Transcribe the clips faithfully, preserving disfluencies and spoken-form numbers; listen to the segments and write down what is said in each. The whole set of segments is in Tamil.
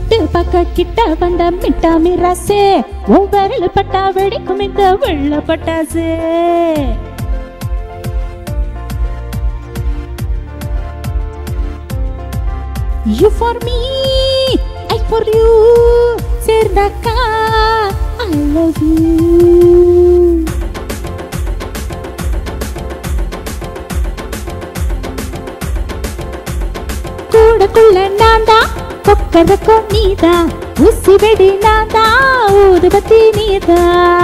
தொட்டு பக்க கிட்ட வந்த மிட்டா மிராசே ஒவ்வொரு பட்டா வெடிக்கும் இந்த வெள்ள பட்டாசே You for me, I for you சேர்ந்தாக்கா I love you கூடக்குள்ள நான்தா கொக்கரக்கோ நீதா ஊசி வெடி நான்தா ஊதுபத்தி நீதா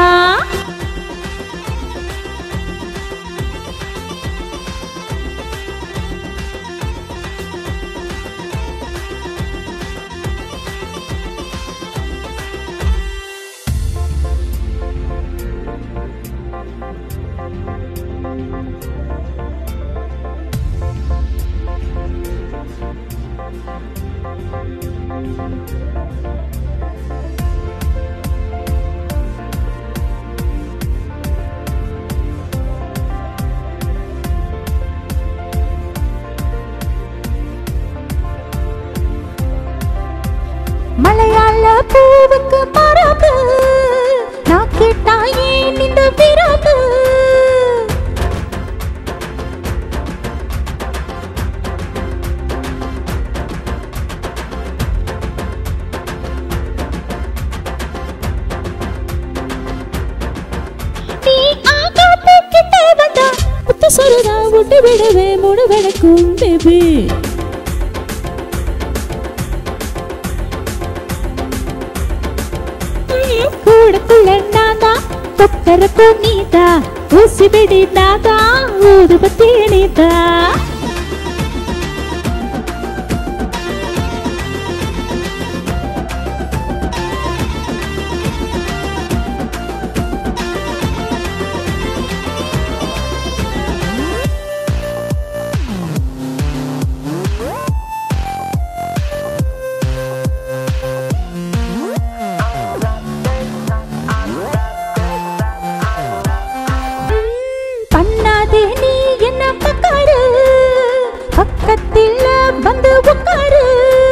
மலையாள பூவுக்கு மரபு நான் கேட்டா ஏன் இந்த விரவு நீ ஆகாத்து கிட்ட வந்தா புத்த சொல்லுதா விட்டு விடவே முடு விளக்கும் பேபி கூடக்குள்ள நான்தா கொக்கரக்கோ நீதா ஊசி வெடி நான்தா ஊதுபத்தி நீதா நீ என்ன பக்காரு பக்கத்தில் வந்து உட்காரு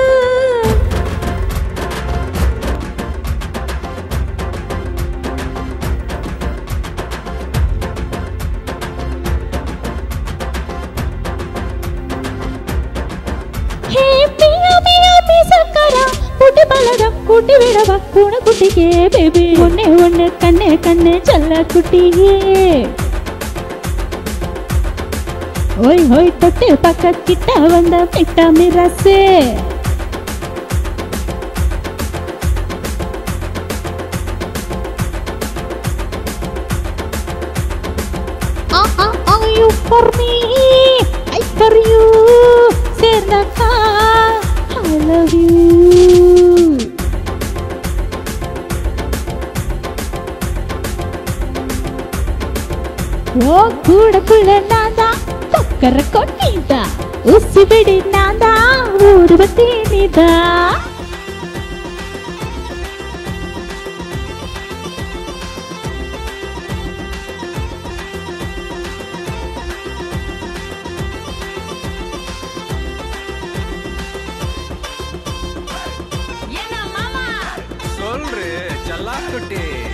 ஹே மியா மியா மீசக்கரா கூட்டி பலகம் கூட்டி விடவா கூண குட்டிக்கே பேபி ஒன்னே ஒன்னு கண்ணே கண்ணே செல்ல குட்டியே ஓய் ஓய் தொட்டு பக்க கிட்ட வந்த மிட்டா மிராசே ஆ ஆ ஆ you for me I for you சேர்ந்தாக்கா I love you ஓ கூடக்குள்ள நான்தா கொக்கரக்கோ நீதா ஊசி வெடி நான்தா ஊதுபத்தி நீதா சொல்றே ஜல்லாக்குட்டி